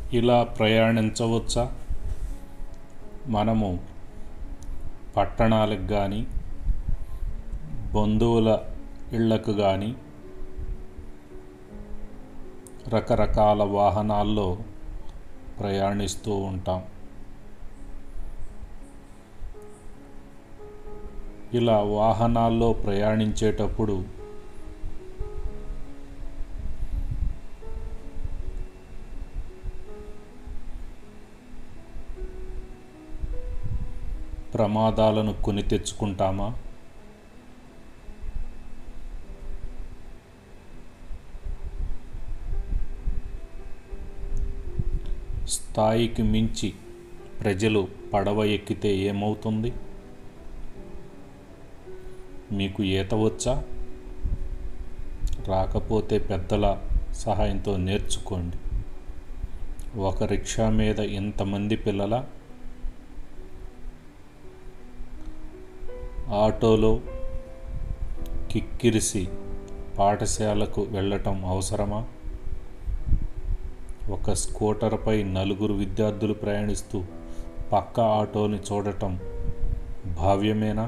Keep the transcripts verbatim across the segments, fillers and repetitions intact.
ఇలా ప్రయాణించవచ్చా? మనము పట్టణాలకు కానీ బంధువుల ఇళ్లకు కానీ రకరకాల వాహనాల్లో ప్రయాణిస్తూ ఉంటాం. ఇలా వాహనాల్లో ప్రయాణించేటప్పుడు ప్రమాదాలను కొని తెచ్చుకుంటామా? స్థాయికి మించి ప్రజలు పడవ ఎక్కితే ఏమవుతుంది? మీకు ఈత వచ్చా? రాకపోతే పెద్దల సహాయంతో నేర్చుకోండి. ఒక రిక్షా మీద ఇంతమంది పిల్లల, ఆటోలో కిక్కిరిసి పాఠశాలకు వెళ్ళటం అవసరమా? ఒక స్కూటర్పై నలుగురు విద్యార్థులు ప్రయాణిస్తూ పక్క ఆటోని చూడటం భావ్యమేనా?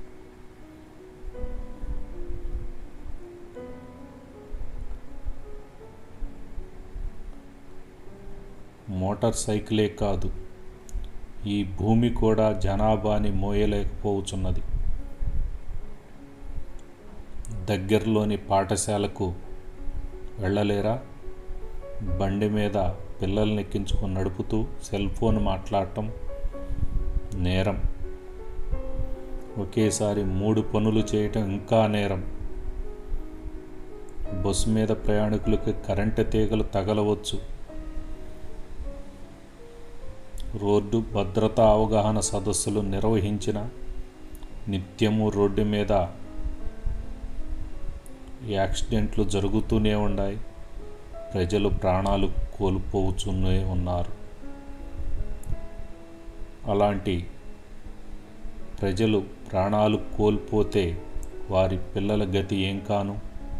మోటార్ సైకిలే కాదు, ఈ భూమి కూడా జనాభాని మోయలేకపోతున్నది. దగ్గరలోని పాఠశాలకు వెళ్ళలేరా? బండి మీద పిల్లల్ని ఎక్కించుకొని నడుపుతూ సెల్ ఫోన్ మాట్లాడటం నేరం. ఒకేసారి మూడు పనులు చేయటం ఇంకా నేరం. బస్సు మీద ప్రయాణికులకు కరెంటు తీగలు తగలవచ్చు. రోడ్డు భద్రతా అవగాహన సదస్సులు నిర్వహించిన నిత్యము రోడ్డు మీద యాక్సిడెంట్లు జరుగుతూనే ఉన్నాయి. ప్రజలు ప్రాణాలు కోల్పోతూనే ఉన్నారు. అలాంటి ప్రజలు ప్రాణాలు కోల్పోతే వారి పిల్లల గతి ఏం కాను?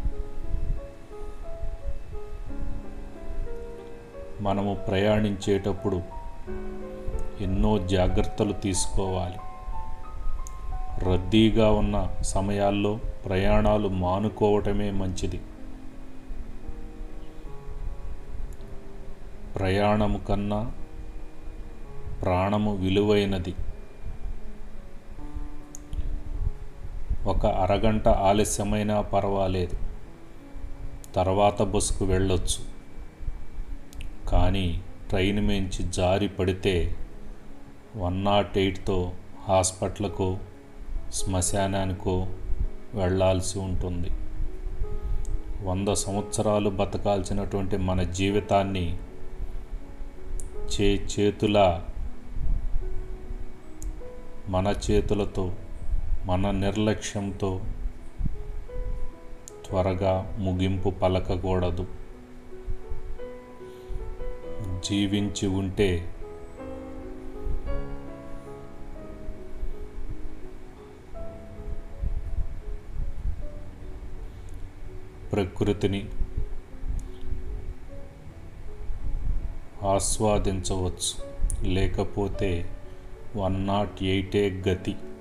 మనము ప్రయాణించేటప్పుడు ఎన్నో జాగ్రత్తలు తీసుకోవాలి. రద్దీగా ఉన్న సమయాల్లో ప్రయాణాలు మానుకోవటమే మంచిది. ప్రయాణము కన్నా ప్రాణము విలువైనది. ఒక అరగంట ఆలస్యమైనా పర్వాలేదు, తర్వాత బస్సుకు వెళ్ళొచ్చు. కానీ ట్రైన్ మించి జారి పడితే వన్ నాట్ ఎయిట్తో హాస్పిటల్కో శ్మశానానికో వెళ్ళాల్సి ఉంటుంది. వంద సంవత్సరాలు బతకాల్సినటువంటి మన జీవితాన్ని చే చేతుల మన చేతులతో మన నిర్లక్ష్యంతో త్వరగా ముగింపు పలకకూడదు. జీవించి ఉంటే ప్రకృతిని ఆస్వాదించవచ్చు. లేకపోతే వన్ నాట్ ఎయిటే గతి.